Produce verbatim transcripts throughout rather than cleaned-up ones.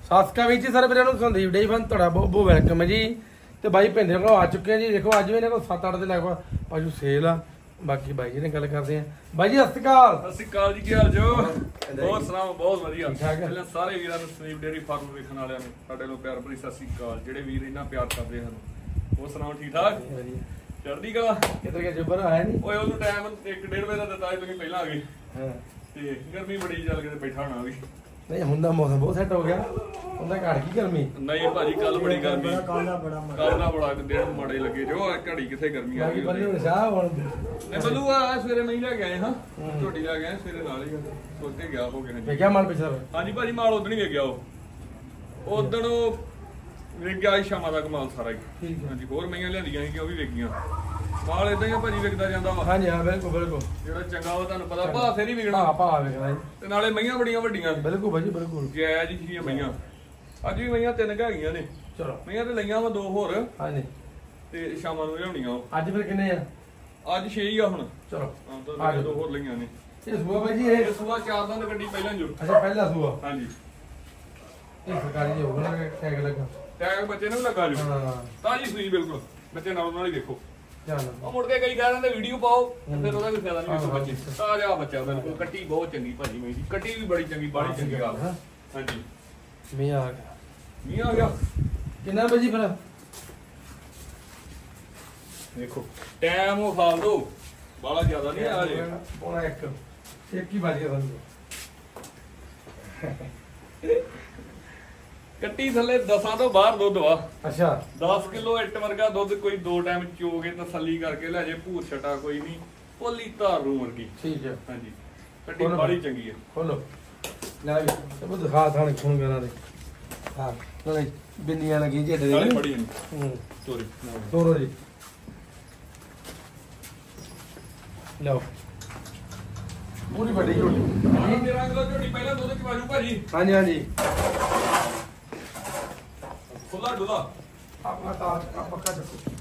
ਸਾਸਕਾ ਵਿੱਚ ਸਰ ਵੀਰਾਂ ਨੂੰ ਸੰਦੀਪ ਡੇ ਫਨ ਤੁਹਾਡਾ ਬਹੁਤ ਬਹੁਤ ਵੈਲਕਮ ਹੈ ਜੀ। ਤੇ ਬਾਈ ਭਿੰਦੇ ਕੋਲ ਆ ਚੁੱਕੇ ਆ ਜੀ। ਦੇਖੋ ਅੱਜ ਵੀ ਇਹਨਾਂ ਕੋਲ ਸੱਤ ਅੱਠ ਦੇ ਲਗਭਗ ਪਾਜੂ ਸੇਲ ਆ। ਬਾਕੀ ਬਾਈ ਜੀ ਨੇ ਗੱਲ ਕਰਦੇ ਆ। ਬਾਈ ਜੀ ਸਤਿ ਸ਼੍ਰੀ ਅਕਾਲ। ਸਤਿ ਸ਼੍ਰੀ ਅਕਾਲ ਜੀ, ਕੀ ਹਾਲ ਜੋ? ਬਹੁਤ ਸੁਣਾਓ, ਬਹੁਤ ਵਧੀਆ। ਪਹਿਲਾਂ ਸਾਰੇ ਵੀਰਾਂ ਨੂੰ ਸੰਦੀਪ ਡੇਅਰੀ ਫਾਰਮ ਵੇਖਣ ਵਾਲਿਆਂ ਨੂੰ ਸਾਡੇ ਨੂੰ ਪਿਆਰ ਭਰੀ ਸਤਿ ਸ਼੍ਰੀ ਅਕਾਲ। ਜਿਹੜੇ ਵੀਰ ਇਹਨਾਂ ਪਿਆਰ ਕਰਦੇ ਹਨ ਉਹ ਸੁਣਾਓ, ਠੀਕ ਠਾਕ? ਚੜ੍ਹਦੀ ਕਲਾ। ਕਿੱਧਰ ਗਿਆ ਜੱਬਰ ਆਇਆ ਨਹੀਂ? ਓਏ ਉਹਨੂੰ ਟਾਈਮ ਇੱਕ ਡੇਢ ਵਜੇ ਦਾ ਦਿੱਤਾ, ਤੁਸੀਂ ਪਹਿਲਾਂ ਆ ਗਏ। ਹਾਂ ਤੇ ਗਰਮੀ ਬੜੀ ਚੱਲ ਕੇ ਬੈਠਾ ਹੋਣਾ ਵੀ ਨਹੀਂ ਹੁੰਦਾ, ਮੌਸਮ ਬਹੁਤ ਸੈੱਟ ਹੋ ਗਿਆ। ਹੁੰਦਾ ਘੜ ਕੀ ਗਰਮੀ ਨਹੀਂ ਭਾਜੀ, ਕੱਲ ਬੜੀ ਗਰਮੀ, ਕੱਲ ਦਾ ਬੜਾ ਕੱਲ ਦਾ ਬੜਾ ਦਿਨ ਮਾੜੇ ਲੱਗੇ ਜੋ। ਘੜੀ ਕਿੱਥੇ ਗਰਮੀ ਆ ਗਈ। ਬੱਲੂ ਸਾਹਿਬ ਹੁਣ ਨਹੀਂ ਬੱਲੂ ਆ ਸਵੇਰੇ ਨਹੀਂ ਲੈ ਕੇ ਆਏ ਹਾਂ, ਝੋਟੀ ਲੈ ਕੇ ਆਏ ਸਵੇਰੇ ਨਾਲ ਹੀ ਸੋਚ ਕੇ ਗਿਆ ਹੋ ਗਿਆ। ਵੇਖਿਆ ਮਾਲ ਪਿਛਲਾ? ਹਾਂਜੀ ਭਾਜੀ, ਮਾਲ ਉਦਣ ਹੀ ਵੇਖਿਆ। ਉਹ ਉਦਣ ਉਹ ਵੇਖ ਗਿਆ ਸ਼ਾਮਾਂ ਤੱਕ ਮਾਲ ਸਾਰਾ ਹੀ। ਹਾਂਜੀ, ਹੋਰ ਮਈਆਂ ਲਿਆਂਦੀਆਂ ਸੀ ਕਿ ਉਹ ਵੀ ਵੇਖੀਆਂ। ਮਾਲ ਇਦਾਂ ਹੀ ਆ ਭਾਜੀ, ਵਿਕਦਾ ਜਾਂਦਾ ਵਾ। ਹਾਂਜੀ ਹਾਂ ਬਿਲਕੁਲ ਬਿਲਕੁਲ। ਜਿਹੜਾ ਚੰਗਾ ਵਾ ਤੁਹਾਨੂੰ ਪਤਾ ਭਾ ਫੇਰ ਹੀ ਵਿਕਣਾ। ਹਾਂ ਭਾ ਵਿਕਣਾ ਤੇ ਨਾਲੇ ਮਈਆਂ ਬੜੀਆਂ ਵੱਡੀਆਂ। ਬਿਲਕੁਲ ਭਾਜੀ ਬਿਲਕੁਲ ਜਾਇਜ਼ ਹੀ ਮਈਆਂ। ਅੱਜ ਵੀ ਮਈਆਂ ਤਿੰਨ ਹੈਗੀਆਂ ਨੇ। ਚਲੋ ਮਈਆਂ ਤੇ ਲਈਆਂ ਵਾ ਦੋ ਹੋਰ। ਹਾਂਜੀ ਤੇ ਸ਼ਾਮਾਂ ਨੂੰ ਲਿਆਉਣੀਆਂ। ਅੱਜ ਫਿਰ ਕਿੰਨੇ ਆ? ਅੱਜ ਛੇ ਹੀ ਆ ਹੁਣ। ਚਲੋ ਹਾਂ ਤਾਂ ਦੋ ਹੋਰ ਲਈਆਂ ਨੇ। ਇਹ ਸੂਆ ਭਾਜੀ ਇਹ ਇਹ ਸੂਆ ਚਾਰ ਦੰਦ ਗੱਡੀ ਪਹਿਲਾਂ ਜੋ। ਅੱਛਾ ਪਹਿਲਾ ਸੂਆ। ਹਾਂਜੀ ਇਹ ਸਰਕਾਰੀ ਜੀ ਹੋਊਗਾ ਨਾ ਟੈਗ ਲੱਗਾ। ਟੈਗ ਬੱਚੇ ਨੂੰ ਲੱਗਾ ਜੋ। ਹਾਂ ਤਾਜੀ ਸੂਈ ਬਿਲਕੁਲ, ਬੱਚੇ ਨਾਲ ਨਾਲ ਹੀ ਦੇਖੋ। ਚੱਲ ਉਹ ਮੁੜ ਕੇ ਕਈ ਕਹਿ ਦਿੰਦੇ ਵੀਡੀਓ ਪਾਓ ਤੇ ਫਿਰ ਉਹਦਾ ਵੀ ਫਾਇਦਾ ਨਹੀਂ। ਵੇਖੋ ਬੱਚੇ ਤਾਜ਼ਾ ਬੱਚਾ ਬਿਲਕੁਲ। ਕੱਟੀ ਬਹੁਤ ਚੰਗੀ ਭਾਜੀ ਮੇਰੀ, ਕੱਟੀ ਵੀ ਬੜੀ ਚੰਗੀ, ਬਾੜੀ ਚੰਗੀ ਆ। ਹਾਂਜੀ ਮੀਆਂ ਆ ਗਿਆ। ਮੀਆਂ ਆ ਗਿਆ। ਕਿੰਨਾ ਵਜੇ ਫਿਰ? ਦੇਖੋ ਟਾਈਮ ਉਹ ਖਾਲ ਦੋ ਬਾਲਾ ਜ਼ਿਆਦਾ ਨਹੀਂ ਆ ਜੇ। ਪੌਣਾ ਇੱਕ ਇੱਕ ਹੀ ਵੱਜ ਗਿਆ ਸਾਨੂੰ। ਕੱਟੀ ਥੱਲੇ ਦਸਾਂ ਤੋਂ ਬਾਹਰ ਦੁੱਧ ਵਾ। ਅੱਛਾ ਦਸ ਕਿਲੋ ਇੱਟ ਵਰਗਾ ਦੁੱਧ ਕੋਈ ਦੋ ਟਾਈਮ ਚੋ ਕੇ ਤਸੱਲੀ ਕਰਕੇ ਲੈ ਜੇ। ਭੂਰ ਛਟਾ ਕੋਈ ਨਹੀਂ, ਪੋਲੀ ਧਾਰੂ ਵਰਗੀ। ਠੀਕ ਹੈ। ਹਾਂਜੀ ਕੱਟੀ ਬਾੜੀ ਚੰਗੀ ਹੈ। ਖੋਲੋ ਲੈ ਵੀ ਸਭ ਦਿਖਾ ਥਾਣੇ ਖੂਨ ਕਰਾਂ ਦੇ। ਹਾਂ ਨਾਲੇ ਬਿੰਦੀਆਂ ਲੱਗੀ ਝੇਡੇ ਦੇ ਨਾਲੇ ਬੜੀ ਹੂੰ ਸੋਰੀ ਤੋਰੋ ਜੀ। ਲਓ ਪੂਰੀ ਵੱਡੀ ਝੋਟੀ। ਤੇਰਾਂ ਕਿਲੋ ਝੋਟੀ ਪਹਿਲਾਂ ਦੁੱਧ ਚ ਵਾਜੂ ਭਾਜੀ। ਹਾਂਜੀ ਹਾਂਜੀ ਖੁੱਲਾ ਡੁੱਲਾ ਆਪਣਾ ਤਾਜ ਆ ਪੱਕਾ ਚੱਕੋ।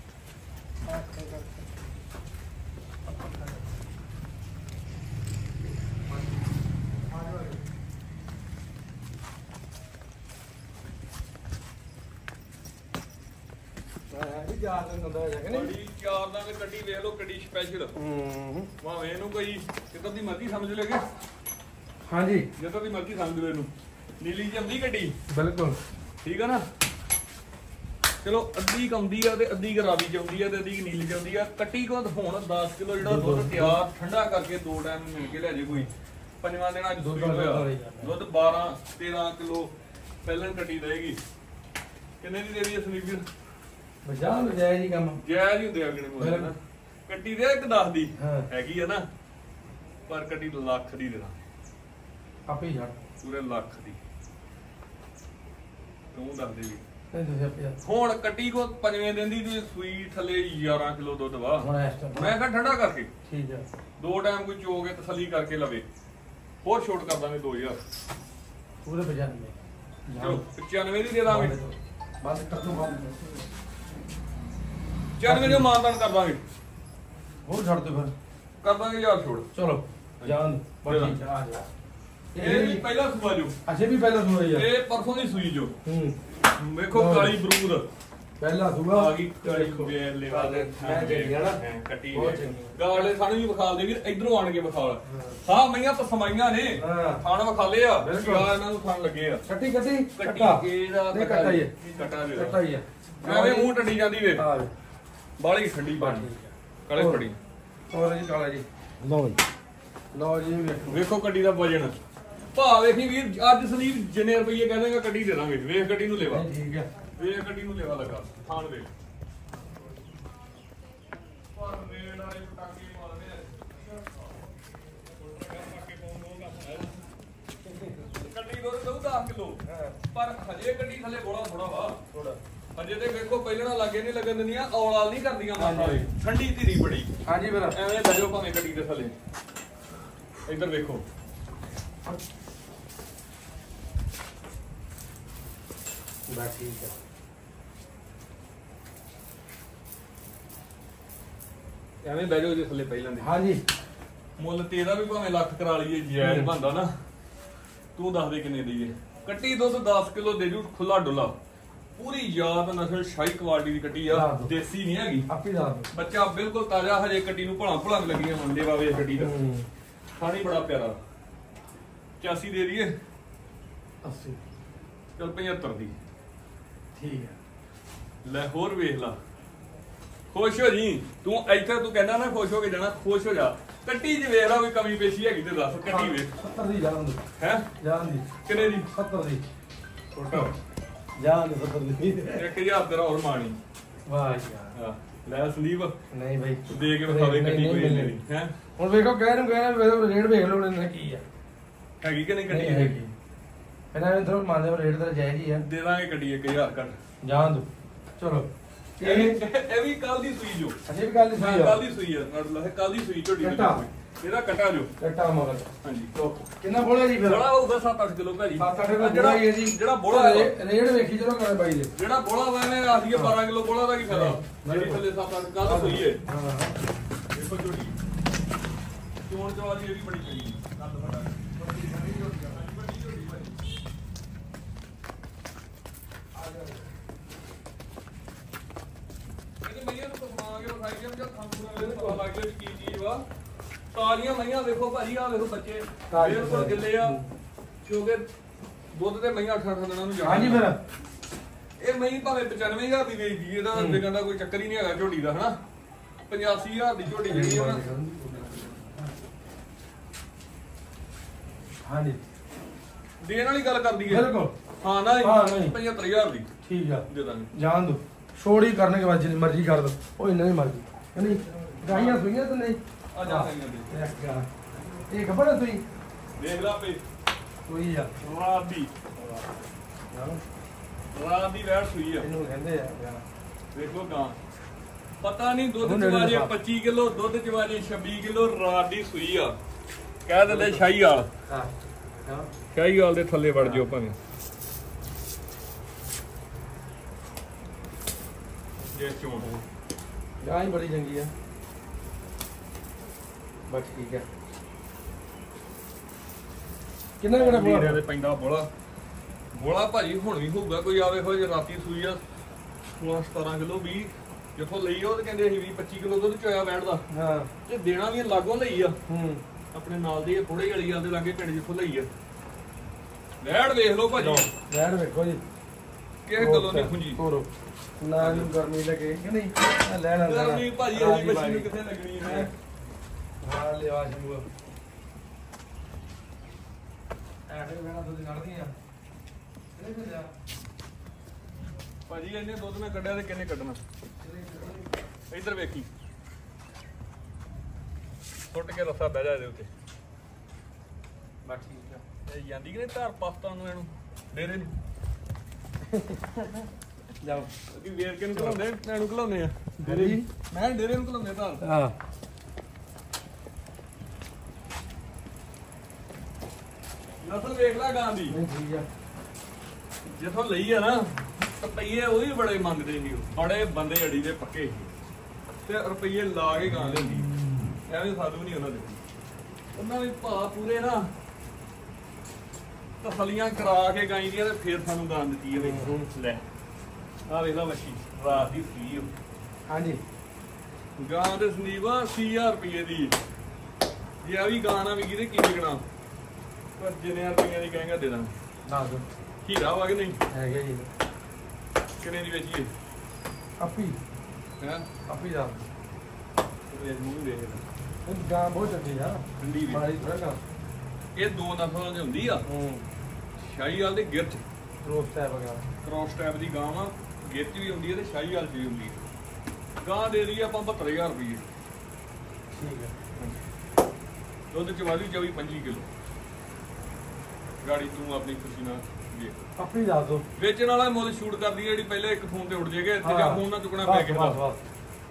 ਇਹ ਯਾਰ ਦਾ ਨੰਦਾ ਹੈ ਕਿ ਨਹੀਂ? ਬੜੀ ਚਾਰ ਦਾ ਕੱਟੀ ਵੇਖ ਲਓ, ਕੱਟੀ ਸਪੈਸ਼ਲ। ਹੂੰ ਭਾਵੇਂ ਇਹਨੂੰ ਕੋਈ ਕਿੱਦਾਂ ਦੀ ਮਰਜ਼ੀ ਸਮਝ ਲਗੇ। ਹਾਂਜੀ ਜਿੱਦਾਂ ਦੀ ਮਰਜ਼ੀ ਸਮਝ ਲਓ ਇਹਨੂੰ। ਨੀਲੀ ਜਿਹੀ ਆਉਂਦੀ ਕੱਟੀ ਬਿਲਕੁਲ ਠੀਕ ਆ ਨਾ। ਚਲੋ ਅੱਧੀ ਕ ਆਉਂਦੀ ਆ ਤੇ ਅੱਧੀ ਕ ਰਾਵੀ ਚ ਆਉਂਦੀ ਆ ਤੇ ਅੱਧੀ ਕ ਨੀਲੀ ਚ ਆਉਂਦੀ ਆ। ਕੱਟੀ ਕੋ ਹੁਣ ਦਸ ਕਿਲੋ ਜਿਹੜਾ ਦੁੱਧ ਤਿਆਰ ਠੰਡਾ ਕਰਕੇ ਦੋ ਟਾਈਮ ਮਿਲ ਕੇ ਲੈ ਜੇ ਕੋਈ। ਪੰਜਵਾਂ ਦਿਨ ਅੱਜ ਦੁੱਧ ਹੋਇਆ ਦੁੱਧ ਬਾਰਾਂ ਤੇਰਾਂ ਕਿਲੋ ਪਹਿਲਾਂ ਕੱਟੀ ਦੇਗੀ। ਕਿੰਨੇ ਦੀ ਦੇਣੀ ਹੈ ਸੰਦੀਪ ਵੀਰ? ਬਜਾ ਲੋ ਜਾਇ ਜੀ ਕੰਮ ਜਾਇਜ਼ ਹੀ ਹੁੰਦੇ ਅਗਲੇ ਮੋਲੇ ਨਾ। ਕੱਟੀ ਦੇ ਇੱਕ ਦਸ ਦੀ ਹਾਂ ਹੈਗੀ ਆ ਨਾ, ਪਰ ਕੱਟੀ ਲੱਖ ਦੀ ਦੇਣਾ। ਆਪੇ ਹੀ ਛੱਡ ਪੂਰੇ ਲੱਖ ਦੀ ਤੂੰ ਦੱਸ ਦੇ ਵੀ। ਨਹੀਂ ਤੁਸੀਂ ਆਪੇ ਛੱਡ। ਹੁਣ ਕੱਟੀ ਕੋ ਪੰਜਵੇਂ ਦਿਨ ਦੀ ਤੇ ਸੂਈ ਥੱਲੇ ਗਿਆਰਾਂ ਕਿਲੋ ਦੁੱਧ ਵਾ। ਹੁਣ ਇਸ ਟਾਈਮ ਮੈਂ ਕਿਹਾ ਠੰਡਾ ਕਰਕੇ ਠੀਕ ਹੈ। ਦੋ ਟਾਈਮ ਕੋਈ ਚੋ ਕੇ ਤਸੱਲੀ ਕਰਕੇ ਲਵੇ। ਹੋਰ ਛੋਟ ਕਰ ਦਾਂਗੇ ਦੋ ਹਜ਼ਾਰ। ਪੂਰੇ ਪਚਾਨਵੇਂ ਚਲੋ ਪਚਾਨਵੇਂ ਦੀ ਦੇ ਦਾਂਗੇ। ਬਸ ਕੱਟੋ ਬੰਦ ਪਚਾਨਵੇਂ ਦੇ ਮਾਨਦਾਨ ਕਰ ਦਾਂਗੇ। ਹੋਰ ਛੱਡ ਦਿਓ ਫਿਰ। ਕਰ ਦਾਂਗੇ ਹਜ਼ਾਰ ਛੋੜ। ਚਲੋ ਜਾਨ ਬੜੀ ਆ ਜਾ। ਇਹ ਵੀ ਪਹਿਲਾ ਸੂਆ ਜੋ। ਅੱਛੇ ਵੀ ਪਹਿਲਾ ਸੂਆ ਹੀ ਆ। ਇਹ ਪਰਸੋਂ ਦੀ ਸੂਈ ਜੋ। ਹੂੰ ਵੇਖੋ ਕਾਲੀ ਬਰੂਦ ਪਹਿਲਾ ਸੂਆ ਆ ਗਈ। ਕਾਲੀ ਵੇਰ ਲੈਵਾ ਦੇ ਮੈਂ ਜਿਹੜੀ ਆ ਨਾ ਕੱਟੀ ਬਹੁਤ ਚੰਗੀ। ਗਾਲੇ ਸਾਨੂੰ ਵੀ ਵਿਖਾਲ ਦੇ ਵੀਰ, ਇਧਰੋਂ ਆਣ ਕੇ ਵਿਖਾਲ। ਹਾਂ ਮਈਆਂ ਤਾਂ ਸਮਾਈਆਂ ਨੇ। ਹਾਂ ਥਣ ਵਿਖਾਲੇ ਆ। ਬਿਲਕੁਲ। ਯਾਰ ਇਹਨਾਂ ਨੂੰ ਥਣ ਲੱਗੇ ਆ। ਕੱਟੀ ਕੱਟੀ ਕੱਟੀ ਇਹਦਾ ਨਹੀਂ ਕੱਟਾ ਹੀ ਹੈ। ਕੱਟਾ ਦੇ ਕੱਟਾ ਹੀ ਹੈ। ਐਵੇਂ ਮੂੰਹ ਟੱਡੀ ਜਾਂਦੀ ਵੇ। ਆ ਬਾਲੀ ਠੰਡੀ ਪਾਣੀ ਕਾਲੇ ਫੜੀ। ਹੋਰ ਜੀ ਕਾਲਾ ਜੀ ਲਓ ਜੀ ਲਓ ਜੀ ਵੇਖੋ ਵੇਖੋ ਕੱਟੀ ਦਾ ਵਜਨ। ਭਾ ਵੇਖੀ ਵੀਰ ਅੱਜ ਸਲੀਪ ਜਿੰਨੇ ਰੁਪਏ ਕਹਿੰਦੇਗਾ ਕੱਟੀ ਦੇ ਦਾਂਗੇ। ਵੇਖ ਕੱਟੀ ਨੂੰ ਲੈਵਾ। ਠੀਕ ਹੈ। ਵੇਖ ਕੱਟੀ ਨੂੰ ਲੈਵਾ ਲੱਗਾ ਥਾਣ ਵੇਖ। ਪਰ ਮੇਰੇ ਨਾਲ ਇਹ ਪਟਾਕੇ ਮਾਰਦੇ ਆ। ਕੱਟੀ ਦੁੱਧ ਦਊ ਦਸ ਕਿਲੋ ਪਰ ਹਜੇ ਕੱਟੀ ਥੱਲੇ ਬੋਲਾ ਥੋੜਾ ਵਾ। ਥੋੜਾ ਹਜੇ ਤੇ ਵੇਖੋ ਪਹਿਲਾਂ ਲਾਗੇ ਨਹੀਂ ਲੱਗਣ ਦਿੰਦੀਆਂ, ਔਲਾਲ ਨਹੀਂ ਕਰਦੀਆਂ ਮਾਤਾ ਦੇ। ਠੰਡੀ ਧੀਰੀ ਬੜੀ। ਹਾਂਜੀ ਫਿਰ ਐਵੇਂ ਲੈ ਜਾਓ ਭਾਵੇਂ ਕੱਟੀ ਦੇ ਥੱਲੇ। ਇੱਧਰ ਵੇਖੋ ਬਸ ਠੀਕ ਹੈ। ਐਵੇਂ ਬਹਿ ਜਾਓ ਜੇ ਥੱਲੇ ਪਹਿਲਾਂ ਦੇ। ਹਾਂਜੀ ਮੁੱਲ ਤੇ ਇਹਦਾ ਵੀ ਭਾਵੇਂ ਲੱਖ ਕਰਾ ਲਈਏ ਜਾਇਜ਼ ਬਣਦਾ ਨਾ। ਤੂੰ ਦੱਸ ਦੇ ਕਿੰਨੇ ਦਈਏ। ਕੱਟੀ ਦੁੱਧ ਦਸ ਕਿਲੋ ਦੇ ਜੂ ਖੁੱਲਾ ਡੁੱਲਾ ਪੂਰੀ ਯਾਦ ਨਸਲ ਸ਼ਾਹੀ ਕੁਆਲਿਟੀ ਦੀ ਕੱਟੀ ਆ ਦੇਸੀ ਨਹੀਂ ਹੈਗੀ ਆਪੀ ਦਾ ਬੱਚਾ ਬਿਲਕੁਲ ਤਾਜ਼ਾ ਹਜੇ ਕੱਟੀ ਨੂੰ ਭਲਾਂ ਭਲਾਂ ਲੱਗੀਆਂ ਮੰਡੇ ਵਾਵੇ ਕੱਟੀ ਦਾ ਖਾਣੀ ਬੜਾ ਪਿਆਰਾ ਪਚਾਸੀ ਦੇ ਦਈਏ ਅੱਸੀ ਚਲ ਪਝੱਤਰ ਦੀ ਠੀਕ ਹੈ ਲੈ ਹੋਰ ਵੇਖ ਲਾ ਖੁਸ਼ ਹੋ ਜੀ ਤੂੰ ਇੱਥੇ ਤੂੰ ਕਹਿੰਦਾ ਨਾ ਖੁਸ਼ ਹੋ ਕੇ ਜਾਣਾ ਖੁਸ਼ ਹੋ ਜਾ ਕੱਟੀ ਚ ਵੇਖ ਲਾ ਕੋਈ ਕਮੀ ਪੇਸ਼ੀ ਹੈਗੀ ਤੇ ਦੱਸ ਕੱਟੀ ਵੇਖ ਸੱਤਰ ਦੀ ਜਾਨ ਦੀ ਹੈ ਜਾਨ ਦੀ ਕਿੰਨੇ ਦੀ ਸੱਤਰ ਦੀ ਛੋਟਾ ਜਾਨ ਦੀ ਸੱਤਰ ਦੀ ਇੱਕ ਹਜ਼ਾਰ ਤੇਰਾ ਹੋਰ ਮਾਣੀ ਵਾਹ ਯਾਰ ਹਾਂ ਲੈ ਸੰਦੀਪ ਨਹੀਂ ਭਾਈ ਦੇ ਕੇ ਵਿਖਾਵੇ ਕੱਟੀ ਕੋਈ ਨਹੀਂ ਹੈ ਹੁਣ ਵੇਖੋ ਕਹਿ ਨੂੰ ਕਹਿਣਾ ਰੇਟ ਵੇਖ ਲਓ ਇਹਨਾਂ ਕੀ ਆ ਹੈਗੀ ਕਿ ਨਹੀਂ ਕੱਟੀ ਨਹੀਂ ਹੈਗੀ ਇਹਨਾਂ ਨੇ ਥੋੜਾ ਮੰਨਦੇ ਰੇਟ ਤਾਂ ਜਾਇਜ਼ ਹੀ ਆ ਦੇ ਦਾਂਗੇ ਕੱਟੀ ਇੱਕ ਹਜ਼ਾਰ ਕੱਟ ਜਾਨ ਦੋ ਚਲੋ ਇਹ ਇਹ ਵੀ ਕੱਲ ਦੀ ਸੂਈ ਜੋ ਅਜੇ ਵੀ ਗੱਲ ਨਹੀਂ ਕੱਲ ਦੀ ਸੂਈ ਆ ਨੜ ਲਾ ਕੱਲ ਦੀ ਸੂਈ ਝੋਟੀ ਦੀ ਕੱਟਾ। ਇਹਦਾ ਕੱਟਾ ਜੋ ਕੱਟਾ ਮਗਰ ਹਾਂਜੀ ਕਿੰਨਾ ਬੋਲਿਆ ਜੀ ਫਿਰ ਬੜਾ ਹੋਊਗਾ ਸੱਤ ਅੱਠ ਕਿਲੋ ਭਾਜੀ ਸੱਤ ਅੱਠ ਕਿਲੋ ਜਿਹੜਾ ਬੋਲਾ ਹੀ ਹੈ ਜੀ ਜਿਹੜਾ ਬੋਲਾ ਵਾ, ਰੇਟ ਵੇਖੀ ਚਲੋ ਕਰੇ ਬਾਈ ਦੇ ਜਿਹੜਾ ਬੋਲਾ ਵਾ ਨੇ ਆਖੀਏ ਬਾਰਾਂ ਕਿਲੋ ਬੋਲਾ ਦਾ ਕੀ ਫਾਇਦਾ ਜਿਹੜੀ ਥੱਲੇ ਸੱਤ ਅੱਠ ਕੱਲ ਸੂਈ ਹੈ ਹਾਂ ਦੇਖੋ ਝੋਟੀ ਚੋਣ ਚਵਾਲੀ ਇਹ ਵੀ ਬੜੀ ਚੰਗੀ ਕੱਦ ਵੱਡਾ ਵੱਡੀ ਵੱਡੀ ਝੋਟੀ ਆ ਵੱਡੀ ਝੋਟੀ ਭਾਜੀ ਆ ਜਾ ਇਹਨੇ ਮਈਆਂ ਨੂੰ ਕਮਾ ਕੇ ਵਿਖਾਈ ਜਾਂ ਥਾਂਪੂਰਾ ਵੇਲੇ ਪਤਾ ਲੱਗ ਗਿਆ ਕੀ ਚੀਜ਼ ਵਾ ਤਾਲੀਆਂ ਮਈਆਂ ਵੇਖੋ ਭਾਜੀ ਆ ਵੇਖੋ ਬੱਚੇ ਬਿਲਕੁਲ ਗਿੱਲੇ ਆ ਕਿਉਂਕਿ ਦੁੱਧ ਤੇ ਮਈਆਂ ਅੱਠ ਅੱਠ ਦਿਨਾਂ ਨੂੰ ਜਾਣਾ ਹਾਂਜੀ ਫਿਰ ਇਹ ਮਈ ਭਾਵੇਂ ਪਚਾਨਵੇਂ ਹਜ਼ਾਰ ਦੀ ਵੇਚਦੀ ਇਹਦਾ ਵਿਕਣ ਦਾ ਕੋਈ ਚੱਕਰ ਹੀ ਨਹੀਂ ਹੈਗਾ ਝੋਟੀ ਦਾ ਹਨਾ ਪਚਾਸੀ ਹਜ਼ਾਰ ਦੀ ਝੋਟੀ ਜਿਹੜੀ ਆ ਨਾ ਹਾਂਜੀ ਦੇਣ ਵਾਲੀ ਗੱਲ ਕਰਦੀ ਹੈ ਬਿਲਕੁਲ ਹਾਂ ਨਾ ਹਾਂ, ਨਹੀਂ। ਪਝੱਤਰ ਹਜ਼ਾਰ ਦੀ ਠੀਕ ਆ ਦੇ ਦਾਂਗੇ ਜਾਨ ਦੋ ਛੋੜੀ ਕਰਨੇ ਕੇ ਬਾਅਦ ਜਿੰਨੀ ਮਰਜ਼ੀ ਕਰ ਦੋ ਉਹ ਇੰਨਾ ਹੀ ਮਰਜ਼ੀ ਨਹੀਂ ਗਾਈਆਂ ਸੁਈਆਂ ਤਾਂ ਨਹੀਂ ਆ ਜਾ ਸਾਈਆਂ ਦੇ ਇਹ ਖਬਰ ਹੈ ਤੁਸੀਂ ਦੇਖ ਲਾ ਪੇ ਸੂਈ ਆ ਰਾਤ ਦੀ ਰਾਤ ਦੀ ਵੈੜ ਸੂਈ ਆ ਇਹਨੂੰ ਕਹਿੰਦੇ ਆ ਦੇਖੋ ਗਾਂ ਪਤਾ ਨਹੀਂ ਦੁੱਧ ਉਹਨੂੰ ਚਵਾਜੇ ਨੇੜੇ ਪੱਚੀ ਕਿਲੋ ਦੁੱਧ ਚਵਾਜੇ ਛੱਬੀ ਕਿਲੋ ਰਾਤ ਦੀ ਸੂਈ ਆ ਕਹਿ ਦਿੰਦੇ ਸ਼ਾਹੀ ਵਾਲ ਹਾਂ ਹਾਂ ਸ਼ਾਹੀ ਵਾਲ ਦੇ ਥੱਲੇ ਵੜ ਜਿਓ ਭਾਵੇਂ ਇਹ ਚੋਣ ਗਾਂ ਹੀ ਬੜੀ ਚੰਗੀ ਆ ਬਸ ਠੀਕ ਹੈ ਕਿੰਨਾ ਕਿਹੜਾ ਲੀੜੇ ਬੋਲਾ ਦੇ ਪੈਂਦਾ ਬੋਲਾ ਬੋਲਾ ਭਾਜੀ ਹੁਣ ਵੀ ਹੋਊਗਾ ਕੋਈ ਆਵੇ ਹੋ ਜੇ ਰਾਤੀ ਸੂਈ ਆ ਸੋਲਾਂ ਸਤਾਰਾਂ ਕਿਲੋ ਵੀਹ ਜਿੱਥੋਂ ਲਈ ਆ ਉਹ ਤੇ ਕਹਿੰਦੇ ਅਸੀਂ ਵੀਹ ਪੱਚੀ ਕਿਲੋ ਦੁੱਧ ਚੋਇਆ ਬੈਠਦਾ ਹਾਂ ਤੇ ਦੇਣਾ ਵੀ ਲਾਗੋਂ ਲਈ ਆ ਹੂੰ ਆਪਣੇ ਨਾਲ ਦੀ ਥੋੜੇ ਵਾਲੀ ਆ ਦੇ ਲਾਗੇ ਪਿੰਡ ਜਿੱਥੋਂ ਲਈ ਆ ਵੈੜ ਵੇਖ ਲਓ ਭਾਜੀ ਬੈਠ ਵੇਖੋ ਜੀ ਕਿਹ ਗੱਲੋਂ ਨਹੀਂ ਖੁੰਜੀ ਤੋਰੋ ਨਾ ਨੂੰ ਗਰਮੀ ਲੱਗੇ ਕਿ ਨਹੀਂ ਆ ਲੈਣਾ ਲੈਣਾ ਗਰਮੀ ਭਾਜੀ ਰਾਜੀ ਅਲੀ ਬੱਚੀ ਬਾਈ। ਨੂੰ ਕਿੱਥੇ ਲੱਗਣੀ ਹੈ ਹਾਂ ਲਿਆ ਸ਼ੂ ਐਵੇਂ ਵੇਣਾ ਦੁੱਧ ਕੱਢਦੀਆਂ ਇਹਨੇ ਵੀ ਲਿਆ ਭਾਜੀ ਇਹਨੇ ਦੁੱਧ ਮੈਂ ਕੱਢਿਆ ਤੇ ਕਿੰਨੇ ਕੱਢਣਾ ਇੱਧਰ ਵੇਖੀ ਫੁੱਟ ਕੇ ਰੱਸਾ ਬਹਿ ਜਾ ਇਹਦੇ ਉੱਤੇ ਬਸ ਠੀਕ ਆ ਇਹ ਜਾਂਦੀ ਕਿ ਨਹੀਂ ਧਾਰ ਪਾਸਤਾ ਨੂੰ ਇਹਨੂੰ ਡੇਰੇ ਨੂੰ ਜਾਓ ਕਿ ਵੇਰ ਕੇ ਨੂੰ ਘਲਾਉਂਦੇ ਇਹਨੂੰ ਘਲਾਉਂਦੇ ਆ ਡੇਰੇ ਹੀ? ਮੈਂ ਡੇਰੇ ਨੂੰ ਘਲਾਉਂਦੇ ਧਾਰ ਹਾਂ ਨਸਲ ਵੇਖ ਲੈ ਗਾਂ ਦੀ ਨਹੀਂ ਠੀਕ ਆ ਜਿੱਥੋਂ ਲਈ ਆ ਨਾ ਰੁਪਈਏ ਉਹ ਵੀ ਬੜੇ ਮੰਗਦੇ ਸੀ ਉਹ। ਬੜੇ ਬੰਦੇ ਅੜੀ ਦੇ ਪੱਕੇ ਸੀ ਤੇ ਰੁਪਈਏ ਲਾ ਕੇ ਗਾਂ ਲੈਂਦੀ ਐਵੇਂ ਸਾਧੂ ਨਹੀਂ ਉਹਨਾਂ ਦੇ ਉਹਨਾਂ ਵੀ ਭਾ ਪੂਰੇ ਨਾ ਤਸਲੀਆਂ ਕਰਾ ਕੇ ਗਾਈ ਦੀਆਂ ਤੇ ਫੇਰ ਸਾਨੂੰ ਗਾਂ ਦਿੱਤੀ ਇਹ ਵੇਖ ਲੈ ਆ ਵੇਖ ਲਾ ਮੱਛੀ ਰਾਤ ਦੀ ਸੀ ਉਹ ਹਾਂਜੀ ਗਾਂ ਦੇ ਸੰਦੀਪਾ ਅੱਸੀ ਹਜ਼ਾਰ ਰੁਪਏ ਦੀ ਜੇ ਆ ਵੀ ਗਾਂ ਨਾ ਵੀ ਕਿਤੇ ਕੀ ਵਿਕਣਾ ਪਰ ਜਿੰਨੇ ਰੁਪਈਆਂ ਦੀ ਕਹੇਗਾ ਦੇ ਦਾਂ ਨਾ ਦੋ ਹੀਰਾ ਵਾ ਕਿ ਨਹੀਂ ਹੈਗੇ ਜੀ ਕਿੰਨੇ ਦੀ ਵੇਚੀਏ ਆਪੀ ਹੈ ਆਪੀ ਦਾ ਇਹ ਮੂੰਹ ਦੇਖ ਲੈ ਉਹ ਗਾਂ ਬਹੁਤ ਚੰਗੀ ਆ ਠੰਡੀ ਵੀ ਮਾਰੀ ਥੋੜਾ ਇਹ ਦੋ ਨਸਲਾਂ ਦੀ ਹੁੰਦੀ ਆ ਹੂੰ ਸ਼ਾਹੀ ਵਾਲ ਤੇ ਗਿਰਚ ਰੋਸਟ ਹੈ ਵਗਾ ਕ੍ਰੋਸ ਟਾਈਪ ਦੀ ਗਾਂ ਵਾ ਗਿਰਚ ਵੀ ਹੁੰਦੀ ਹੈ ਤੇ ਸ਼ਾਹੀ ਵਾਲ ਵੀ ਹੁੰਦੀ ਹੈ ਗਾਂ ਦੇ ਰਹੀ ਆਪਾਂ ਬਹੱਤਰ ਹਜ਼ਾਰ ਰੁਪਏ ਠੀਕ ਹੈ ਦੁੱਧ ਚਵਾਲੀ ਚੌਵੀ ਪੰਜੀ ਕਿਲੋ ਗਾੜੀ ਤੂੰ ਆਪਣੀ ਖੁਸ਼ੀ ਨਾਲ ਵੇਖ ਆਪੀ ਦੱਸ ਦੋ ਵੇਚਣ ਵਾਲਾ ਮੁੱਲ ਸ਼ੂਟ ਕਰਦੀ ਹੈ ਜਿਹੜੀ ਪਹਿਲੇ ਇੱਕ ਫੋਨ ਤੇ ਉੱਡ ਜੇਗੇ ਤੇ ਜਾਂ ਫੋਨ ਨਾ ਚੁੱਕਣਾ ਪੈ ਕੇ ਬਸ ਬਸ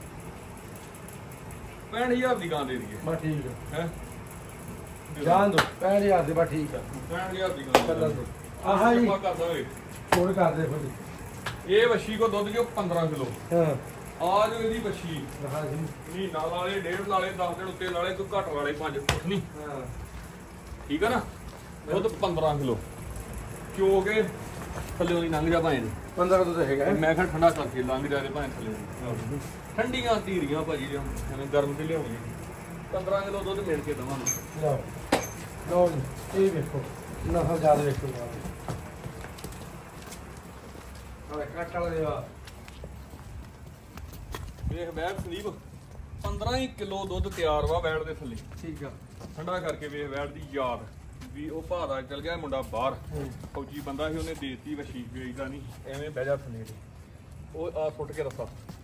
ਪੈਂਹਠ ਹਜ਼ਾਰ ਦੀ ਗਾਂ ਦੇ ਦਈਏ ਬਸ ਠੀਕ ਹੈ ਹੈ ਜਾਣ ਦੋ ਪੈਂਹਠ ਹਜ਼ਾਰ ਦੇ ਬਸ ਠੀਕ ਆ ਪੈਂਹਠ ਹਜ਼ਾਰ ਦੀ ਗਾਂ ਚੱਲਣ ਦੇ ਦੋ ਆਹਾ ਜੀ ਕਰਦਾ ਹੋਏ ਛੋੜ ਕਰ ਦੇ ਫਿਰ ਇਹ ਵੱਛੀ ਕੋ ਦੁੱਧ ਜੋ ਪੰਦਰਾਂ ਕਿਲੋ ਹਾਂ ਆ ਜੋ ਇਹਦੀ ਵੱਛੀ ਰਹਾ ਜੀ ਮਹੀਨਾ ਲਾਲੇ ਡੇਢ ਲਾਲੇ ਦਸ ਦਿਨ ਉੱਤੇ ਲਾਲੇ ਕੋਈ ਘੱਟ ਲਾਲੇ ਪੰਜ ਕੁਛ ਨਹੀਂ ਹਾਂ ਠੀਕ ਆ ਨਾ ਦੁੱਧ ਪੰਦਰਾਂ ਕਿਲੋ ਚੋ ਕੇ ਥੱਲੇ ਦੀ ਲੰਘ ਜਾ ਭਾਵੇਂ ਦੀ। ਪੰਦਰਾਂ ਤੋਂ ਤਾਂ ਹੈਗਾ ਹੈ। ਮੈਂ ਕਿਹਾ ਠੰਡਾ ਕਰਕੇ ਲੰਘ ਜਾ ਤੇ ਭਾਵੇਂ ਥੱਲੇ ਦੀ। ਠੰਡੀਆਂ ਧੀਰੀਆਂ ਭਾਜੀ ਜੋ ਐਵੇਂ ਗਰਮ ਤੇ ਲਿਆਉਣੀ ਪੰਦਰਾਂ ਕਿਲੋ ਦੁੱਧ ਮਿਲ ਕੇ ਦਵਾਂਗੇ। ਲਓ ਲਓ ਜੀ ਇਹ ਵੇਖੋ ਨਸਲ ਜ਼ਿਆਦਾ ਵੇਖੋ ਆਹ ਕੱਟ ਵਾਲਾ ਦੇਵਾ ਵੇਖ ਬੈਠ ਸੰਦੀਪ ਪੰਦਰਾਂ ਕਿਲੋ ਦੁੱਧ ਤਿਆਰ ਵਾ ਬੈਠ ਦੇ ਥੱਲੇ। ਠੀਕ ਆ ਠੰਡਾ ਕਰਕੇ ਵੇਖ ਬੈਠ ਦੀ ਯਾਦ ਵੀ ਉਹ ਭਾਰਾ ਚਲ ਗਿਆ ਮੁੰਡਾ ਬਾਹਰ ਫੌਜੀ ਬੰਦਾ ਸੀ ਉਹਨੇ ਦੇਤੀ ਵਸ਼ੀ ਵੇਚਦਾ ਨਹੀਂ ਐਵੇਂ ਬਹਿ ਜਾ ਥੱਲੇ ਉਹ ਆ ਫੁੱਟ ਕੇ ਰਸਾ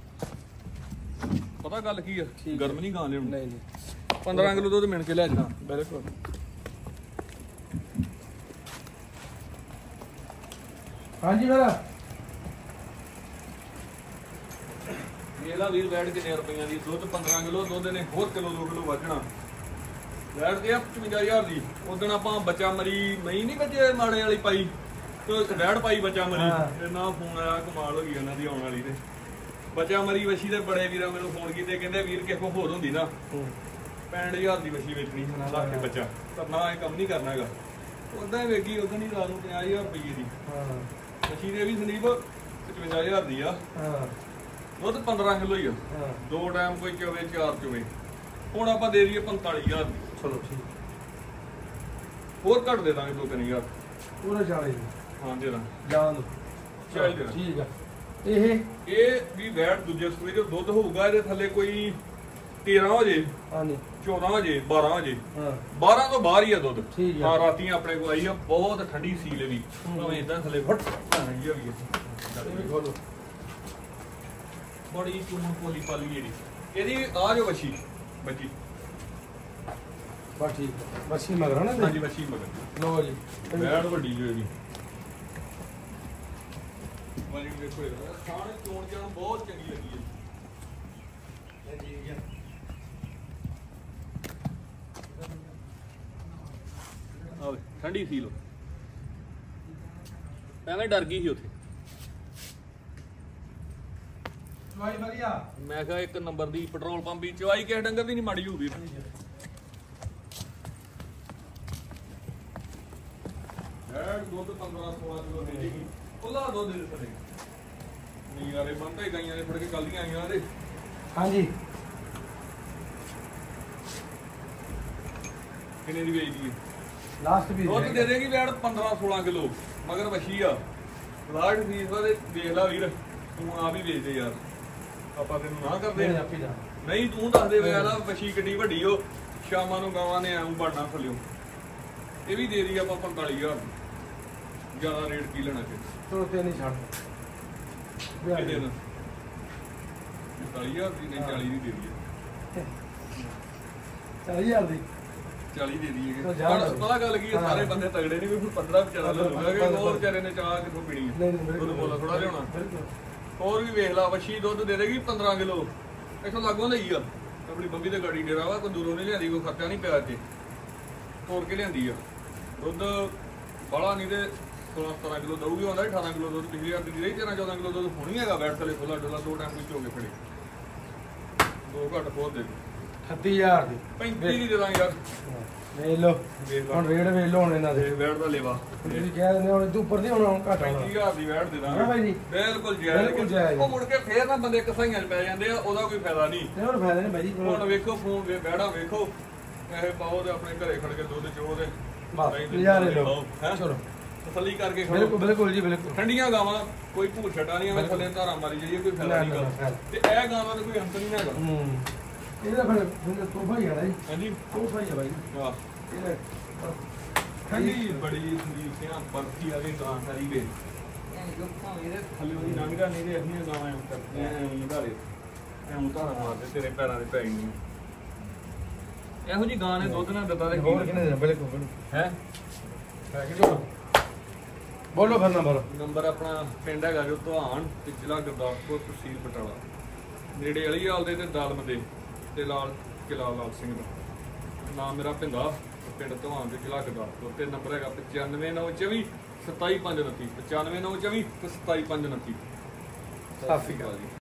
ਪਤਾ ਗੱਲ ਕੀ ਆ ਗਰਮ ਨਹੀਂ ਗਾਂ ਲਿਆਉਣੀ ਨਹੀਂ ਨਹੀਂ ਪੰਦਰਾਂ ਕਿਲੋ ਦੁੱਧ ਮਿਣ ਕੇ ਲੈ ਜਾਣਾ ਬਿਲਕੁਲ ਹਾਂਜੀ ਮੇਰਾ ਇਹਦਾ ਵੀਰ ਬੈਠ ਕਿੰਨੇ ਰੁਪਈਆਂ ਦੀ ਦੁੱਧ ਪੰਦਰਾਂ ਕਿਲੋ ਦੁੱਧ ਨੇ ਹੋਰ ਕਿਲੋ ਦੋ ਕਿਲੋ ਵੱਜਣਾ ਬੈਠਦੇ ਆ ਪਚਵੰਜਾ ਹਜ਼ਾਰ ਦੀ ਉਦੋਂ ਆਪਾਂ ਬੱਚਾ ਮਰੀ ਨਹੀਂ ਨਹੀਂ ਬੱਚੇ ਮਾੜੇ ਵਾਲੀ ਪਾਈ ਤੇ ਡੈਡ ਪਾਈ ਬੱਚਾ ਮਰੀ ਇਹਨਾਂ ਫੋਨ ਆਇਆ ਕਮਾਲ ਹੋ ਗਈ ਉਹਨਾਂ ਦੀ ਆਉਣ ਵਾਲੀ ਤੇ ਬੱਚਾ ਮਰੀ ਵਸ਼ੀ ਦੇ ਬੜੇ ਵੀਰਾਂ ਮੈਨੂੰ ਫੋਨ ਕੀਤੇ ਕਹਿੰਦੇ ਵੀਰ ਕਿਸੇ ਕੋ ਹੋਰ ਹੁੰਦੀ ਨਾ ਪੈਂਹਠ ਹਜ਼ਾਰ ਦੀ ਵਸ਼ੀ ਵੇਚਣੀ ਸੀ ਨਾ ਲਾ ਕੇ ਬੱਚਾ ਪਰ ਨਾ ਇਹ ਕੰਮ ਨਹੀਂ ਕਰਨਾ ਹੈਗਾ ਉਦਾਂ ਹੀ ਵੇਗੀ ਉਦਾਂ ਹੀ ਲਾ ਨੂੰ ਪੰਜਾਹ ਹਜ਼ਾਰ ਰੁਪਈਏ ਦੀ ਵਸ਼ੀ ਦੇ ਵੀ ਸੰਦੀਪ ਪਚਵੰਜਾ ਹਜ਼ਾਰ ਦੀ ਆ ਦੁੱਧ ਪੰਦਰਾਂ ਕਿਲੋ ਹੀ ਆ ਦੋ ਟਾਈਮ ਕੋਈ ਚੋਵੇ ਚਾਰ ਚੋਵੇ ਹੁਣ ਆਪਾਂ ਦੇ ਦਈਏ ਪੰਤਾਲੀ ਹਜ਼ਾਰ ਦੀ ਚਲੋ ਠੀਕ ਹੋਰ ਘੱਟ ਦੇ ਦਾਂਗੇ ਦੋ ਤਿੰਨ ਹਜ਼ਾਰ ਪੂਰੇ ਚਾਲੇ ਹਾਂ ਦੇ ਦਾਂ ਜਾਨ ਚਾਲੀ ਦੇ ਦਾਂ ਠੀਕ ਆ ਇਹ ਇਹ ਵੀ ਵੈਟ ਦੂਜੇ ਸੂਏ ਜੋ ਦੁੱਧ ਹੋਊਗਾ ਇਹਦੇ ਥੱਲੇ ਕੋਈ ਤੇਰਾਂ ਹੋ ਜੇ ਹਾਂਜੀ ਚੌਦਾਂ ਹੋ ਜੇ ਬਾਰਾਂ ਹੋ ਜੇ ਹਾਂ ਬਾਰਾਂ ਤੋਂ ਬਾਹਰ ਹੀ ਆ ਦੁੱਧ ਠੀਕ ਆ ਹਾਂ ਰਾਤੀ ਆਪਣੇ ਕੋਲ ਆਈ ਆ ਬਹੁਤ ਠੰਡੀ ਸੀਲ ਇਹਦੀ ਭਾਵੇਂ ਇਦਾਂ ਥੱਲੇ ਫਟ ਆਈ ਹੋਈ ਇਹ ਵੀ ਖੋਲੋ ਬੜੀ ਚੂਮ ਪੋਲੀ ਪਾਲੀ ਇਹਦੀ ਇਹਦੀ ਆ ਜੋ ਬੱਚੀ ਬੱਚੀ ਬਸ ਠੀਕ ਬੱਸੀ ਮਗਰ ਨਾ ਹਾਂਜੀ ਬੱਚੀ ਮਗਰ ਲੋ ਜੀ ਵੈਟ ਵੱਡੀ ਜੋ ਇਹਦੀ ਵਾਲੀ ਵੇਖੋ ਇਹਦਾ ਖਾਣ ਚੋਣ ਜਾਣ ਬਹੁਤ ਚੰਗੀ ਲੱਗੀ ਹੈ ਠੀਕ ਆ ਆਵੇ ਠੰਡੀ ਸੀ ਲੋ ਐਵੇਂ ਡਰ ਗਈ ਸੀ ਉੱਥੇ ਵਾਈ ਵਧੀਆ ਮੈਂ ਕਿਹਾ ਇੱਕ ਨੰਬਰ ਦੀ ਪੈਟਰੋਲ ਪੰਪ ਦੀ ਚਵਾਈ ਕਿਸੇ ਡੰਗਰ ਦੀ ਨਹੀਂ ਮਾੜੀ ਹੋਊਗੀ ਐਡ ਦੁੱਧ ਪੰਦਰਾਂ ਸੋਲਾਂ ਕਿਲੋ ਦੇ ਦੇਗੀ ਖੁੱਲਾ ਦੁੱਧ ਦੇ ਥੱਲੇ ਨਹੀਂ ਯਾਰੇ ਬੰਦੇ ਗਾਈਆਂ ਦੇ ਫੜ ਕੇ ਕੱਲੀਆਂ ਆਈਆਂ ਦੇ ਹਾਂਜੀ ਕਿੰਨੇ ਦੀ ਵੇਚਦੀ ਹੈ ਲਾਸਟ ਵੀ ਦੁੱਧ ਦੇ ਦੇਗੀ ਵੈੜ ਪੰਦਰਾਂ ਸੋਲਾਂ ਕਿਲੋ ਮਗਰ ਵਸ਼ੀ ਆ ਲਾਟ ਫੀਸ ਵਾਲੇ ਦੇਖ ਲਾ ਵੀਰ ਤੂੰ ਆ ਵੀ ਵੇਚ ਦੇ ਯਾਰ ਆਪਾਂ ਤੈਨੂੰ ਨਾ ਕਰਦੇ ਨਹੀਂ ਤੂੰ ਦੱਸ ਦੇ ਵੇ ਨਾ ਵਸ਼ੀ ਕਿੱਡੀ ਵੱਡੀ ਹੋ ਸ਼ਾਮਾਂ ਨੂੰ ਗਾਵਾਂ ਨੇ ਐਂ ਬਣਨਾ ਥੱਲਿਓ ਇਹ ਵੀ ਦੇ ਦੀ ਆਪਾਂ ਪੰਤਾਲੀ ਹਜ਼ਾਰ ਜ਼ਿਆਦਾ ਰੇਟ ਕੀ ਲੈਣਾ ਫਿਰ ਚਲੋ ਤੇ ਨਹੀਂ ਛੱਡ ਕਿੰਨੇ ਦਾ ਪੰਤਾਲੀ ਹਜ਼ਾਰ ਦੀ ਨਹੀਂ ਚਾਲੀ ਦੀ ਦੇ ਦਈਏ ਚਾਲੀ ਹਜ਼ਾਰ ਦੀ ਚਾਲੀ ਦੇ ਦਈਏ ਪਰ ਪਤਾ ਗੱਲ ਕੀ ਹੈ ਸਾਰੇ ਬੰਦੇ ਤਗੜੇ ਨਹੀਂ ਕੋਈ ਪੰਦਰਾਂ ਵਿਚਾਰਾ ਲਊਗਾ ਕਿ ਹੋਰ ਵਿਚਾਰੇ ਨੇ ਚਾਹ ਕਿਥੋਂ ਪੀਣੀ ਹੈ ਦੁੱਧ ਬੋਲਾ ਥੋੜਾ ਲਿਆਉਣਾ ਹੋਰ ਵੀ ਵੇਖ ਲਾ ਵਸ਼ੀ ਦੁੱਧ ਦੇ ਦੇਗੀ ਪੰਦਰਾਂ ਕਿਲੋ ਇੱਥੋਂ ਲਾਗੋਂ ਲਈ ਆ ਆਪਣੀ ਬੰਬੀ ਤੇ ਗਾੜੀ ਡੇਰਾ ਵਾ ਕੋਈ ਦੂਰੋਂ ਨਹੀਂ ਲਿਆਂਦੀ ਕੋਈ ਖਰਚਾ ਨਹੀਂ ਪਿਆ ਇੱਥੇ ਤੋੜ ਕੇ ਲਿਆਂਦੀ ਆ ਦੁੱਧ ਬਾਲਾ ਨਹੀਂ ਤੇ ਸੋਲਾਂ ਸਤਾਰਾਂ ਕਿਲੋ ਦਊਗੀ ਹੁੰਦਾ ਅਠਾਰਾਂ ਕਿਲੋ ਦੁੱਧ ਪਿਛਲੀ ਵਾਰ ਦੀ ਰਹੀ ਤੇਰਾਂ ਚੌਦਾਂ ਕਿਲੋ ਦੁੱਧ ਹੋਣੀ ਹੈਗਾ ਬੈਠ ਥੱਲੇ ਖੁੱਲਾ ਡੁੱਲਾ ਦੋ ਟਾਈਮ ਕੋਈ ਚੋਗੇ ਫੜੇ ਦੋ ਘੱਟ ਬਹੁਤ ਦੇ ਅਠੱਤੀ ਹਜ਼ਾਰ ਦੀ ਪੈਂਤੀ ਦੀ ਦੇ ਦਾਂ ਯਾਰ ਵੇਖ ਲਓ ਹੁਣ ਰੇਟ ਵੇਖ ਲਓ ਹੁਣ ਇਹਨਾਂ ਦੇ ਵੈਟ ਦਾ ਲੇਵਾ ਤੁਸੀਂ ਕਹਿ ਦਿੰਦੇ ਹੁਣ ਤੂੰ ਉੱਪਰ ਨਹੀਂ ਹੋਣਾ ਹੁਣ ਘੱਟ ਪੈਂਤੀ ਹਜ਼ਾਰ ਦੀ ਵੈਟ ਦੇ ਦਾਂਗੇ ਹਾਂ ਬਾਈ ਜੀ ਬਿਲਕੁਲ ਜਾਇਜ਼ ਉਹ ਮੁੜ ਕੇ ਫੇਰ ਨਾ ਬੰਦੇ ਕਸਾਈਆਂ 'ਚ ਪੈ ਜਾਂਦੇ ਆ ਉਹਦਾ ਕੋਈ ਫਾਇਦਾ ਨਹੀਂ ਨਹੀਂ ਹੁਣ ਫਾਇਦਾ ਨਹੀਂ ਬਾਈ ਜੀ ਹੁਣ ਵੇਖੋ ਫੋਨ ਵੇ ਬੈੜਾ ਵੇਖੋ ਇਹ ਪਾਓ ਤੇ ਆਪਣੇ ਘਰੇ ਖੜ ਕੇ ਦੁੱਧ ਚੋ ਦੇ ਬਸ ਨਜ਼ਾਰੇ ਲਓ ਹੈ ਚਲੋ ਤਸੱਲੀ ਕਰਕੇ ਖਾਓ ਬਿਲਕੁਲ ਬਿਲਕੁਲ ਜੀ ਬਿਲਕੁਲ ਠੰਡੀਆਂ ਗਾਵਾਂ ਕੋਈ ਭੂਤ ਛਟਾ ਨਹੀਂ ਐਵੇਂ ਥੱਲੇ ਧਾਰਾਂ ਮਾਰੀ ਜਾਈਏ ਕੋਈ ਫਾਇਦਾ ਨਹੀਂ ਗਾ ਤੇ ਇਹ ਗਾਵਾਂ ਦਾ ਕੋਈ ਅੰਤ ਨਹੀਂ ਹੈਗਾ ਹੂੰ ਇਹਦਾ ਫਿਰ ਫਿਰ ਤੋਹਫਾ ਹੀ ਆ ਜੀ ਹਾਂਜੀ ਤੋਹਫਾ ਹੀ ਆ ਬਾਈ ਵਾਹ ਇਹਦਾ ਠੰਡੀ ਬੜੀ ਸੰਦੀਪ ਸਿਆਂ ਬਰਫੀ ਵਾਲੀ ਗਾਂ ਸਾਰੀ ਵੇ ਇਹ ਭਾਵੇਂ ਇਹਦੇ ਥੱਲੇ ਉਹਦੀ ਨੰਗਾ ਨਹੀਂ ਤੇ ਅਸੀਂ ਗਾਵਾਂ ਐਂ ਕਰਦੀਆਂ ਐਂ ਮੁੰਡਾਲੇ ਐਂ ਧਾਰਾਂ ਮਾਰਦੇ ਤੇਰੇ ਪੈਰਾਂ ਦੇ ਪੈ ਗਈਆਂ ਇਹੋ ਜੀ ਗਾਂ ਨੇ ਦੁੱਧ ਨਾ ਦਿੱਤਾ ਤੇ ਹੋਰ ਕਿਨੇ ਦੇਣਾ ਬਿਲਕੁਲ ਬਿਲਕੁਲ ਹੈ ਬੋਲੋ ਫਿਰ ਨੰਬਰ ਨੰਬਰ ਆਪਣਾ ਪਿੰਡ ਹੈਗਾ ਜੋ ਧਵਾਨ ਤੇ ਜ਼ਿਲ੍ਹਾ ਗੁਰਦਾਸਪੁਰ ਤਹਿਸੀਲ ਬਟਾਲਾ ਨੇੜੇ ਅਲੀਵਾਲ ਦੇ ਤੇ ਦਾਲਮ ਦੇ ਤੇ ਲਾਲ ਕਿਲਾ ਲਾਲ ਸਿੰਘ ਦਾ ਨਾਮ ਮੇਰਾ ਭਿੰਦਾ ਪਿੰਡ ਧਵਾਨ ਦੇ ਜ਼ਿਲ੍ਹਾ ਗੁਰਦਾਸਪੁਰ ਤੇ ਨੰਬਰ ਹੈਗਾ ਪਚਾਨਵੇਂ ਨੌ ਚੌਵੀ ਸਤਾਈ ਪੰਜ ਉਨੱਤੀ ਪਚਾਨਵੇਂ ਨੌ ਚੌਵੀ ਤੇ ਸਤਾਈ ਪੰਜ ਉਨੱਤੀ ਸਤਿ ਸ਼੍ਰੀ ਅਕਾਲ ਜੀ।